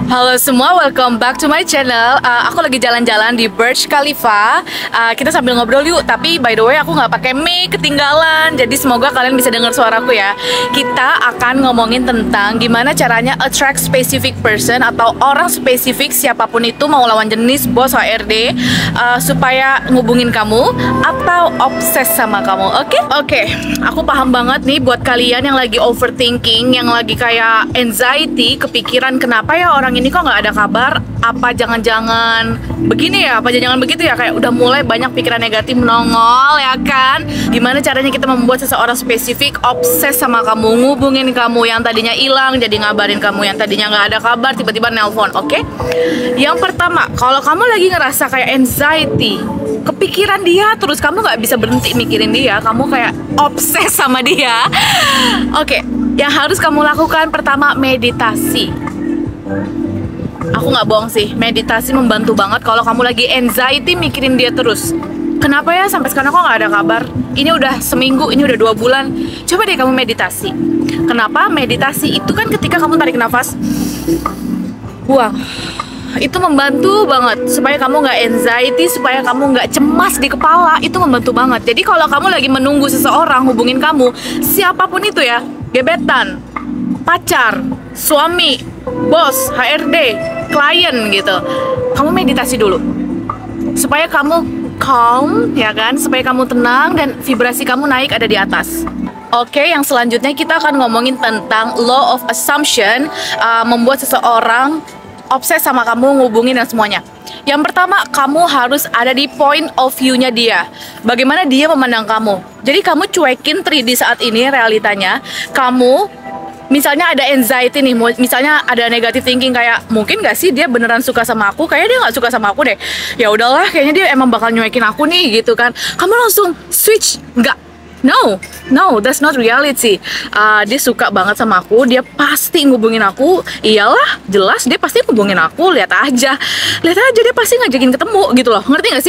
Halo semua, welcome back to my channel. Aku lagi jalan-jalan di Burj Khalifa. Kita sambil ngobrol yuk. Tapi by the way, aku nggak pakai mic, ketinggalan. Jadi semoga kalian bisa dengar suaraku ya. Kita akan ngomongin tentang gimana caranya attract specific person atau orang spesifik, siapapun itu, mau lawan jenis, bos, HRD, supaya ngubungin kamu atau obses sama kamu. Oke. Aku paham banget nih buat kalian yang lagi overthinking, yang lagi kayak anxiety, kepikiran kenapa ya orang ini kok nggak ada kabar, apa jangan-jangan begini ya, apa jangan-jangan begitu ya, kayak udah mulai banyak pikiran negatif menongol ya kan. Gimana caranya kita membuat seseorang spesifik obses sama kamu, ngubungin kamu yang tadinya hilang jadi ngabarin kamu yang tadinya nggak ada kabar tiba-tiba nelpon. Oke? Yang pertama, kalau kamu lagi ngerasa kayak anxiety, kepikiran dia terus, kamu nggak bisa berhenti mikirin dia, kamu kayak obses sama dia. Oke, yang harus kamu lakukan pertama, meditasi. Aku nggak bohong sih, meditasi membantu banget kalau kamu lagi anxiety mikirin dia terus. Kenapa ya sampai sekarang kok nggak ada kabar? Ini udah seminggu, ini udah 2 bulan. Coba deh kamu meditasi. Kenapa? Meditasi itu kan ketika kamu tarik nafas, buang. Itu membantu banget supaya kamu nggak anxiety, supaya kamu nggak cemas di kepala. Itu membantu banget. Jadi kalau kamu lagi menunggu seseorang hubungin kamu, siapapun itu ya, gebetan, pacar, suami, bos, HRD, klien gitu, kamu meditasi dulu supaya kamu calm ya kan, supaya kamu tenang dan vibrasi kamu naik ada di atas. Oke, yang selanjutnya kita akan ngomongin tentang law of assumption, membuat seseorang obses sama kamu, ngubungin dan semuanya. Yang pertama, kamu harus ada di point of view-nya dia. Bagaimana dia memandang kamu. Jadi kamu cuekin 3D saat ini realitanya. Kamu misalnya ada anxiety nih, misalnya ada negative thinking kayak mungkin gak sih dia beneran suka sama aku, kayaknya dia nggak suka sama aku deh. Ya udahlah, kayaknya dia emang bakal nyuekin aku nih gitu kan. Kamu langsung switch, nggak, no, that's not reality. Dia suka banget sama aku, dia pasti ngubungin aku. Iyalah, jelas dia pasti ngubungin aku. Lihat aja dia pasti ngajakin ketemu gitu loh. Ngerti gak sih?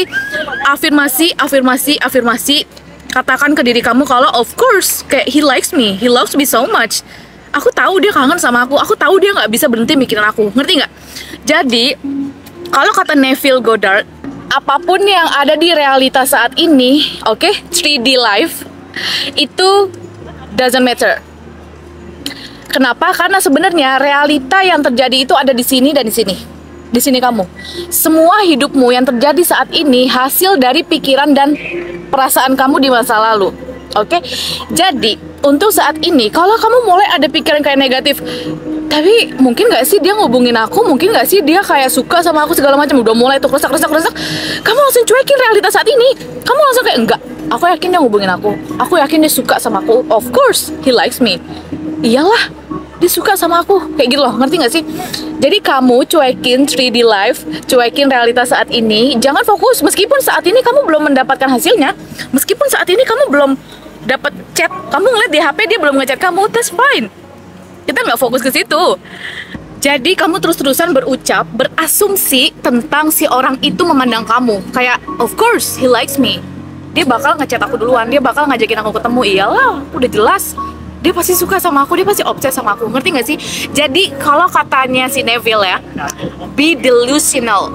Afirmasi. Katakan ke diri kamu kalau of course kayak he likes me, he loves me so much. Aku tahu dia kangen sama aku tahu dia nggak bisa berhenti mikirin aku, ngerti nggak? Jadi, kalau kata Neville Goddard, apapun yang ada di realitas saat ini, 3D life, itu doesn't matter. Kenapa? Karena sebenarnya realita yang terjadi itu ada di sini dan di sini. Di sini kamu. Semua hidupmu yang terjadi saat ini hasil dari pikiran dan perasaan kamu di masa lalu. Jadi untuk saat ini, kalau kamu mulai ada pikiran kayak negatif, tapi mungkin gak sih dia ngubungin aku, mungkin gak sih dia kayak suka sama aku segala macam, udah mulai tuh resak, kamu langsung cuekin realitas saat ini. Kamu langsung kayak enggak, aku yakin dia ngubungin aku yakin dia suka sama aku, of course he likes me. Iyalah, dia suka sama aku, kayak gitu loh, ngerti gak sih? Jadi kamu cuekin 3D life, cuekin realitas saat ini, jangan fokus. Meskipun saat ini kamu belum mendapatkan hasilnya, meskipun saat ini kamu belum dapat chat, kamu ngeliat di HP dia belum ngechat kamu, that's fine. Kita nggak fokus ke situ. Jadi kamu terus-terusan berucap, berasumsi tentang si orang itu memandang kamu kayak of course he likes me. Dia bakal ngechat aku duluan, dia bakal ngajakin aku ketemu. Iyalah, udah jelas dia pasti suka sama aku, dia pasti obses sama aku, ngerti nggak sih? Jadi kalau katanya si Neville ya, be delusional.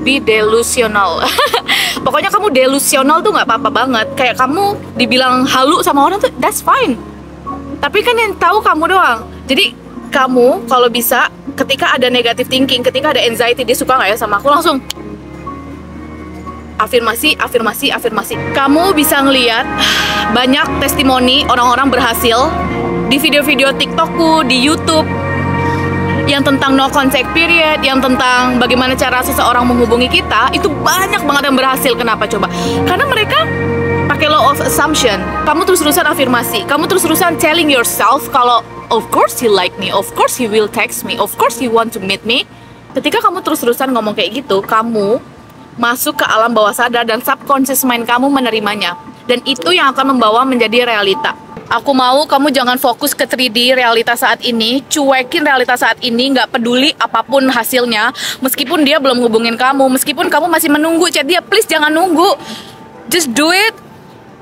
Pokoknya kamu delusional tuh nggak apa-apa banget. Kayak kamu dibilang halu sama orang tuh that's fine. Tapi kan yang tahu kamu doang. Jadi kamu kalau bisa ketika ada negative thinking, ketika ada anxiety, dia suka nggak ya sama aku, langsung afirmasi. Kamu bisa ngeliat banyak testimoni orang-orang berhasil di video-video TikTokku, di YouTube, yang tentang no contact period, yang tentang bagaimana cara seseorang menghubungi kita, itu banyak banget yang berhasil. Kenapa coba? Karena mereka pakai law of assumption. Kamu terus-terusan afirmasi, kamu terus-terusan telling yourself kalau of course he like me, of course he will text me, of course he want to meet me. Ketika kamu terus-terusan ngomong kayak gitu, kamu masuk ke alam bawah sadar dan subconscious mind kamu menerimanya. Dan itu yang akan membawa menjadi realita. Aku mau kamu jangan fokus ke 3D realitas saat ini, cuekin realitas saat ini, nggak peduli apapun hasilnya. Meskipun dia belum hubungin kamu, meskipun kamu masih menunggu chat dia, please jangan nunggu. Just do it.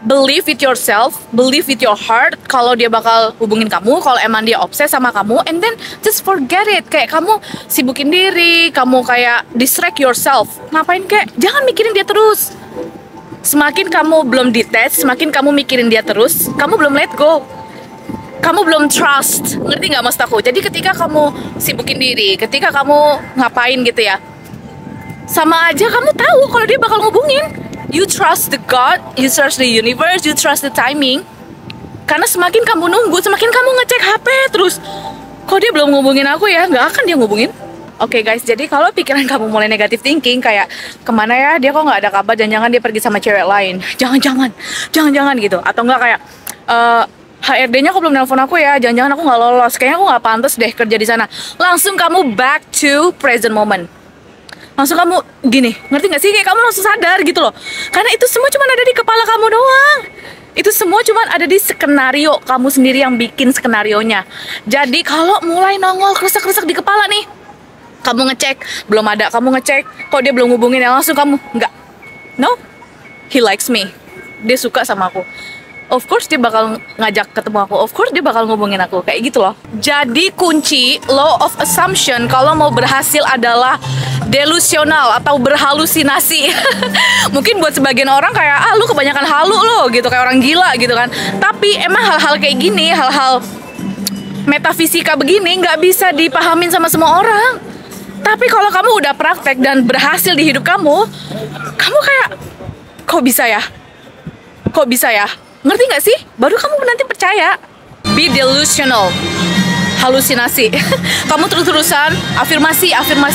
believe with yourself, believe with your heart kalau dia bakal hubungin kamu, kalau emang dia obses sama kamu, and then just forget it. Kayak kamu sibukin diri, kamu kayak distract yourself. Ngapain kayak, jangan mikirin dia terus. Semakin kamu belum detach, semakin kamu mikirin dia terus, kamu belum let go. Kamu belum trust, ngerti nggak maksud aku? Jadi ketika kamu sibukin diri, ketika kamu ngapain gitu ya, sama aja kamu tahu kalau dia bakal ngubungin. You trust the God, you trust the universe, you trust the timing. Karena semakin kamu nunggu, semakin kamu ngecek HP terus. Kok dia belum ngubungin aku ya? Nggak akan dia ngubungin. Oke guys, jadi kalau pikiran kamu mulai negatif thinking kayak kemana ya dia kok nggak ada kabar, jangan-jangan dia pergi sama cewek lain, jangan-jangan gitu. Atau nggak kayak HRD-nya kok belum nelpon aku ya, jangan-jangan aku nggak lolos, kayaknya aku nggak pantas deh kerja di sana. Langsung kamu back to present moment. Langsung kamu gini, ngerti gak sih? Kayak kamu langsung sadar gitu loh. Karena itu semua cuma ada di kepala kamu doang. Itu semua cuma ada di skenario, kamu sendiri yang bikin skenarionya. Jadi kalau mulai nongol krusak-krusak di kepala nih, kamu ngecek, belum ada, kamu ngecek, kok dia belum hubungin ya, langsung kamu, enggak. No, he likes me. Dia suka sama aku. Of course dia bakal ngajak ketemu aku. Of course dia bakal ngubungin aku. Kayak gitu loh. Jadi kunci law of assumption kalau mau berhasil adalah delusional atau berhalusinasi. Mungkin buat sebagian orang kayak, lu kebanyakan halu lo gitu, kayak orang gila gitu kan. Tapi emang hal-hal kayak gini, hal-hal metafisika begini nggak bisa dipahamin sama semua orang. Tapi kalau kamu udah praktek dan berhasil di hidup kamu kayak, kok bisa ya? Kok bisa ya? Ngerti gak sih? Baru kamu nanti percaya. Be delusional. Halusinasi. Kamu terus-terusan afirmasi,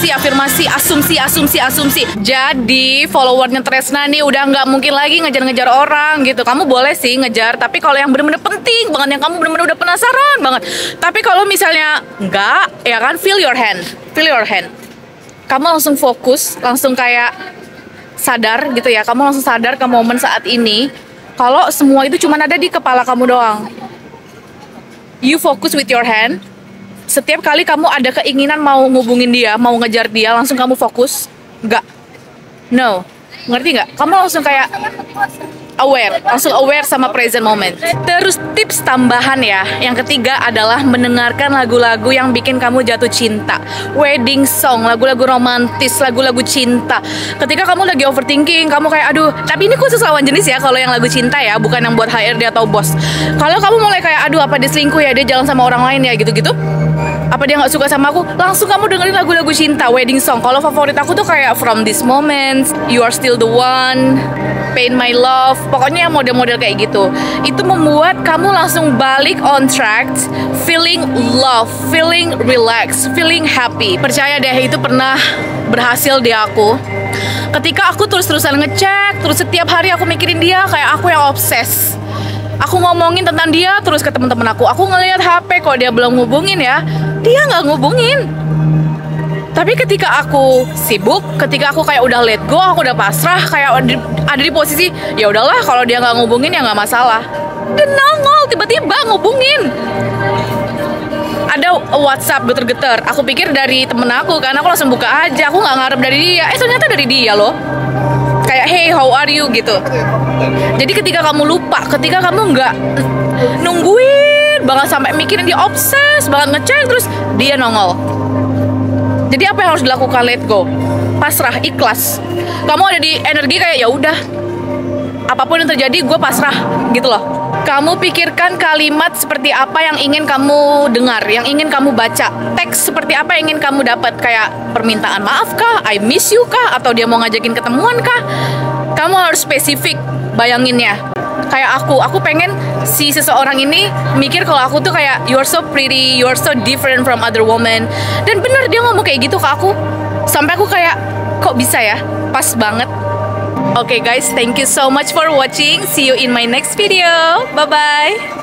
asumsi. Jadi followernya Tresna nih udah nggak mungkin lagi ngejar-ngejar orang gitu. Kamu boleh sih ngejar, tapi kalau yang bener-bener penting banget, yang kamu bener-bener udah penasaran banget. Tapi kalau misalnya nggak, ya kan, feel your hand. Kamu langsung fokus, langsung kayak sadar gitu ya. Kamu langsung sadar ke momen saat ini. Kalau semua itu cuma ada di kepala kamu doang. You focus with your hand. Setiap kali kamu ada keinginan mau ngubungin dia, mau ngejar dia, langsung kamu fokus. Enggak. No. Ngerti nggak? Kamu langsung kayak aware, langsung aware sama present moment. Terus tips tambahan ya, yang ketiga adalah mendengarkan lagu-lagu yang bikin kamu jatuh cinta. Wedding song, lagu-lagu romantis, lagu-lagu cinta. Ketika kamu lagi overthinking, kamu kayak aduh, tapi ini khusus lawan jenis ya kalau yang lagu cinta ya, bukan yang buat HRD atau bos. Kalau kamu mulai kayak aduh, apa dia selingkuh ya, dia jalan sama orang lain ya, gitu-gitu, apa dia nggak suka sama aku, langsung kamu dengerin lagu-lagu cinta, wedding song. Kalau favorit aku tuh kayak From This Moment, You Are Still the One, Pain My Love, pokoknya model-model kayak gitu. Itu membuat kamu langsung balik on track, feeling love, feeling relax, feeling happy. Percaya deh, itu pernah berhasil di aku. Ketika aku terus-terusan ngecek, terus setiap hari aku mikirin dia, kayak aku yang obses. Aku ngomongin tentang dia terus ke teman-teman aku. Aku ngelihat HP kok dia belum ngubungin ya, dia nggak ngubungin. Tapi ketika aku sibuk, ketika aku kayak udah let go, aku udah pasrah, kayak ada di posisi ya udahlah, kalau dia nggak ngubungin ya nggak masalah. Dan nongol tiba-tiba ngubungin. Ada WhatsApp geter-geter. Aku pikir dari temen aku, karena aku langsung buka aja. Aku nggak ngarep dari dia. Ternyata dari dia loh. Kayak hey, how are you gitu. Jadi ketika kamu lupa, ketika kamu nggak nungguin banget sampai mikirin dia, obses banget ngecek, terus dia nongol. Jadi apa yang harus dilakukan? Let go, pasrah, ikhlas. Kamu ada di energi kayak ya udah, apapun yang terjadi gue pasrah gitu loh. Kamu pikirkan kalimat seperti apa yang ingin kamu dengar, yang ingin kamu baca. Teks seperti apa yang ingin kamu dapat, kayak permintaan maaf kah, I miss you kah, atau dia mau ngajakin ketemuan kah. Kamu harus spesifik bayanginnya. Kayak aku pengen si seseorang ini mikir kalau aku tuh kayak you're so pretty, you're so different from other women. Dan bener dia ngomong kayak gitu ke aku. Sampai aku kayak kok bisa ya, pas banget. Okay guys, thank you so much for watching. See you in my next video. Bye-bye.